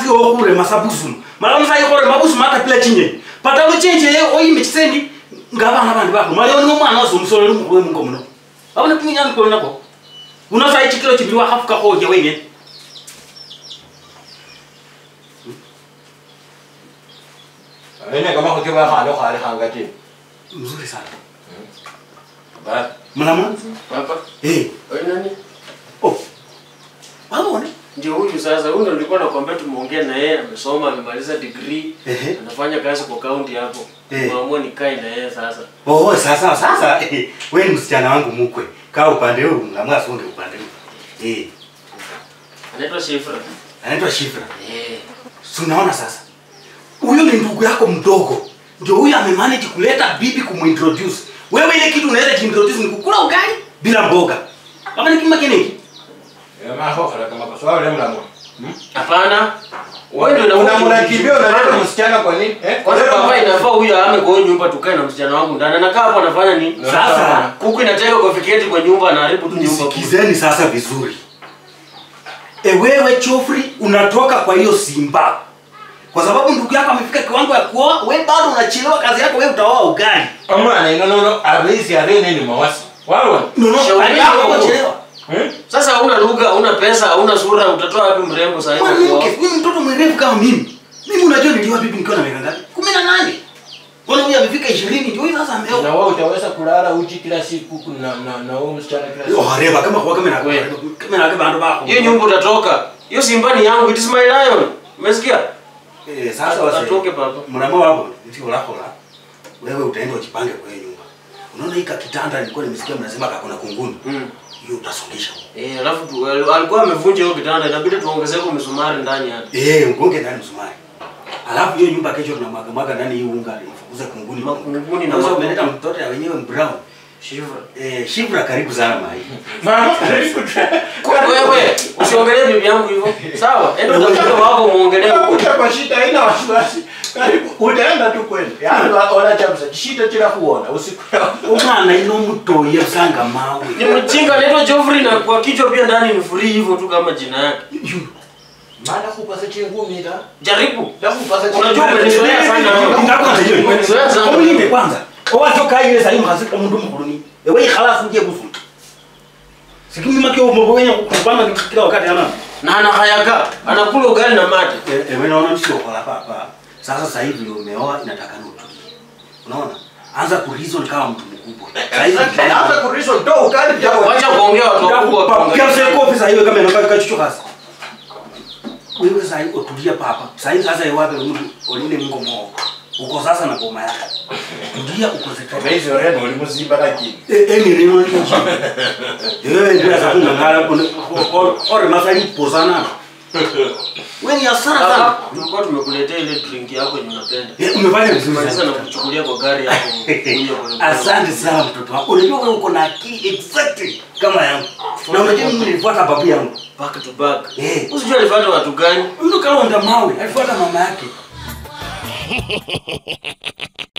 kasi okure masabusu mara msa yikore mabusu mata pila chinye patalo chenje ye oyimichisendi ngabana bantu bakho mali ono mwana ozumsolo lumukwe mungo muno abona kuminyana ko nako unoza ichikilo chibiri wakafuka hoja wenye Ene kama hoja khalo khale khangati mzuri sana ba mlamu Papa. Wewe nani? Oh. Waone? Ndio huyu sasa. Huyu ndio nilikuwa nakwambia tumuongee na yeye, amesoma, amemaliza degree, anafanya kazi kwa county hapo. Maamua nikae na yeye sasa. Oh, sasa wewe ni msichana wangu mkwe. Kaa upande huu, ngamwa songe upande huu. Anaitwa Shifra. Anaitwa Shifra. Si unaona sasa? Huyo ni ndugu yako mdogo. Ndio huyu amemanage kuleta bibi kumintroduce. Wewe ile kitu unaweza kuintroduce ni kukula ugali bila mboga. Kama ni kima kiniki? Mahokhala kama kwa swali mlamu. Hapana. Wewe ndio unakimbia unaleta msichana kwa nini? Kwanza baba inafaa huyu ahame kwa nyumba tukae na msichana wangu ndani. Anakaa hapo anafanya nini? Sasa kuku inataka kofiketi kwa nyumba anaharibu tu nyumba. Sikizeni sasa vizuri. Wewe Chofri unatoka kwa hiyo Simba. Kwa sababu ndugu yako amefika kiwango ya kuoa, wewe bado unachelewa kazi yako, wewe utaoa ugali. Amana no arezi arene ni mawasi. Wao. No, unachelewa. Sasa huna lugha, huna pesa, huna sura, utatoa wapi mrembo sasa hivi kwa? Wewe mtoto mrefu kama mimi. Mimi unajua niliwa bibi nikiwa na miaka ngapi? 18. Mbona huyu amefika 20 ndio hiyo sasa ameoa. Na wewe utaweza kulala uchi kila siku na wewe msichana kila siku. Hareba kama kwa kamera wewe. Kamera yake bado bako. Hiyo nyumba utatoka. Hiyo Simba ni yangu, it is my lion. Umesikia? Sasa wase. Atoke baba. Mrama wako ndio lako la. Wewe utaenda ujipange kwa hiyo nyumba. Unaona hika kitanda nilikuwa nimesikia mnasema kakona kunguni. Hiyo utasongesha. Alafu alikuwa amevunja hiyo kitanda, inabidi tuongezee kwa misumari ndani hapa. Ungonge ndani misumari. Alafu hiyo nyumba kesho tunamwaga ndani hii unga ifukuze kunguni. Makunguni na sasa umeleta mtoto ya wenyewe brown. Shifra. Shifra karibu sana mai. Mama karibu. Wewe usiongelee bibi yangu hivyo. Sawa? Enda utafuta wako muongelee huko. Kwa shida haina wasiwasi. Karibu utaenda tu kwenda. Yaani wala chamsa shida kila kuona usiku. Umwana ino mto yesanga mawe. Ni mjinga anaitwa Geoffrey na kwa kichwa pia ndani ni free hivyo tu kama jina yake. Maana kupasa chingumi ila jaribu. Kupasa unajua umenizoea sana wewe. Umenizoea sana. Umlinde kwanza. Owacho kai ile sahimu hazika mundu mkuluni. Wewe khalas nje kufu. Sikimi makio mbogenya kupamba kila wakati ama. Na anahayaka. Anakula ugali na mate. Wewe naona sio kwa hapa. Sasa hivi umeoa inataka utulie. Unaona? Anza kureason kama mtu mkubwa. Anza kureason ndo ugali pia. Wacha kuongea watu wakubwa. Kiasi kofi sasa hiyo kama inakaa kichuchuka. Wewe sasa utulia papa. Sasa iwape mtu olile mgomo. Uko sasa na ngoma yako. Tulia uko zeka. Hizo reno ulimziba lakini. Ni reno ndio. Ndio sasa ngala ore masali pozana. Wewe ni asara sana. Tulikuwa tumekuletea ile drink yako yenye unapenda. Umefanya vizuri sasa na kuchukulia kwa gari yako. Asante sana mtoto wangu. Unajua wewe uko na akili exactly kama yangu. Na unajua mimi nilifuata babu yangu back to back. Usijua alifuata watu gani? Ndio kama ndo mawe, alifuata mama yake.